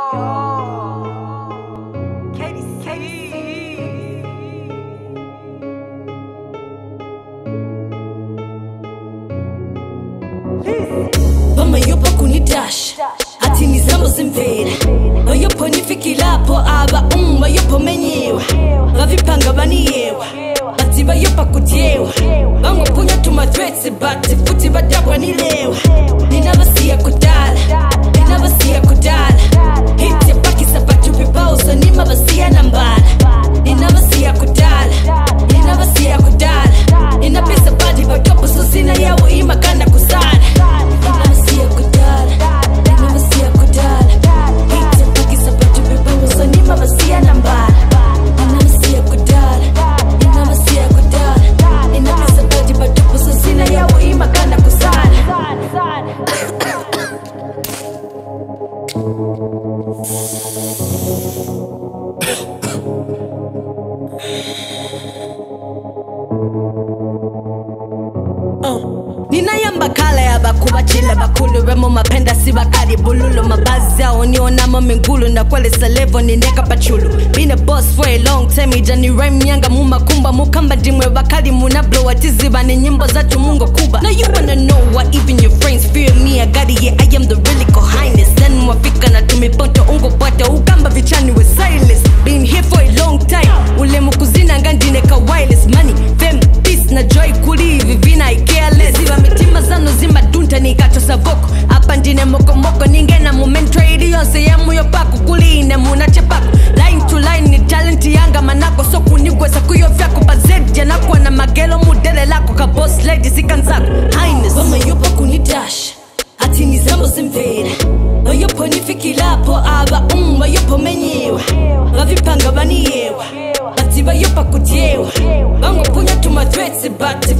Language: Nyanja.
Mama yupo kunidash ati nizambo zimvera oyopo nifikilapo aba yupo menyewa bavipanga baniyewa bati bayopa kudyewa bamwe punya tuma threats bati futi badabwa nilewa ninabasiya kudala hiti pakisa batu bibauso nima basiya nambala ninabasiya kudala ninapesa badi badopo so zina yawo imakanda kusana Ninayamba kala ya bakuba chile bakulu remo mapenda si bakari bululo mabazi yao nionamo mingulu na kwele salevo nineka pachulu been a boss for a long time ijani rhyme yanga mumakumba mukamba dimwe bakari muna blow atiziba ni nyimbo za tumungo kuba. Now you wanna know what even your friends fear me I got it, yeah I am the really highness then mwafika na tumipoto ungo pata ukamba vichani with silence been here for a long time ule mukuzina ngandine ka wireless money fame peace na joy kuli vivina I careless mitima zano zima dunta nikatosa voko hapa ndine mokomoko ningena mumentro ili yonse ya muyo paku kuline munache paku line to line ni talent yanga manako so kunigwesa kuyo vyako bazedi yanakuwa na magelo mudele lako ka boss lady sikanzako highness mama yupo kunidash ati nizambo zimvera oyopo nifikilapo aba oyopo menyewa bavipanga baniyewa bati bayopa kudyewa bamwe punya tuma threats bati